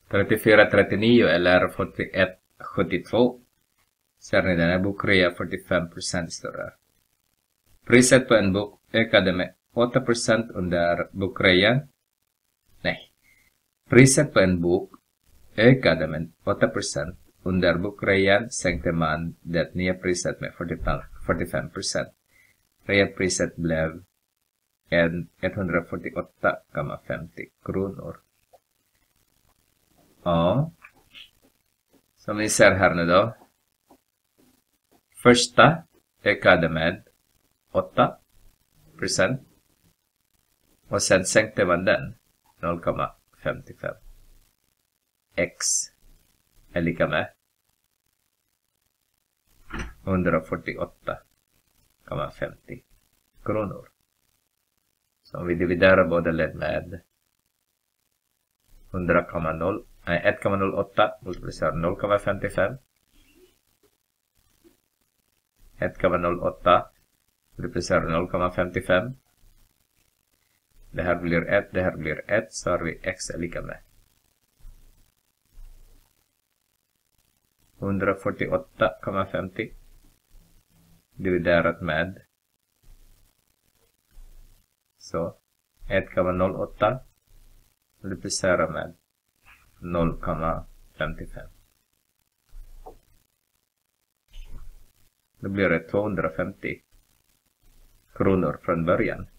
34,39 eller 41,72. Ser ni, den här bokrea 45% större. Priset på en bok ökade med 8% under bokrean. Nej. Priset på en bok ökade med 8%. Under bokrean sänkte man det nya priset med 45%. Reapriset blev 148,50 kronor. Ja. Som ni ser här nu då. Första ökade med 8%. Och sen sänkte man den 0,55. X är lika med 148,50 kronor. Så om vi dividerar båda led med 1,08 multiplicerar 0,55. 1,08 multiplicerar 0,55. Det här blir 1, det här blir 1, så har vi x är lika med 148,50 dividerat med så 1,08 multiplicerar med 0,55. Då blir det 250 kronor från början.